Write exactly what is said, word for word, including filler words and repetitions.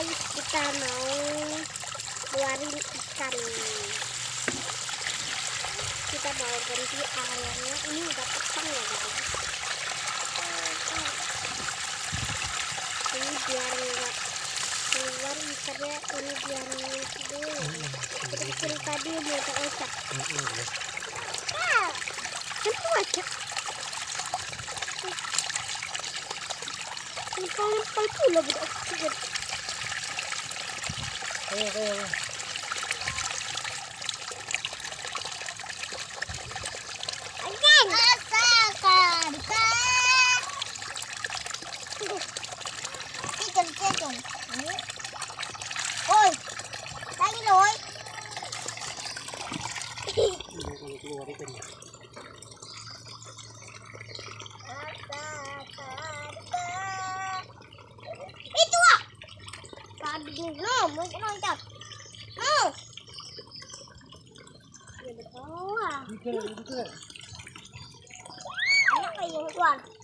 guys, kita mau keluarin ikan. Kita mau ganti airnya. Ini udah petang ya guys. Ini biar nggak keluar ikannya, ini biar dulu. Kecil tadi mau terocak. Ah, kenapa ocak? Lempal-lempal pula budak kecil. Ayo, ayo. Again. Asakan. Chicken, chicken. Ôi, đây rồi. Itu ah. Tadi no, mungkin loncat. No. Ya betul lah. Anak kayak yang keluar.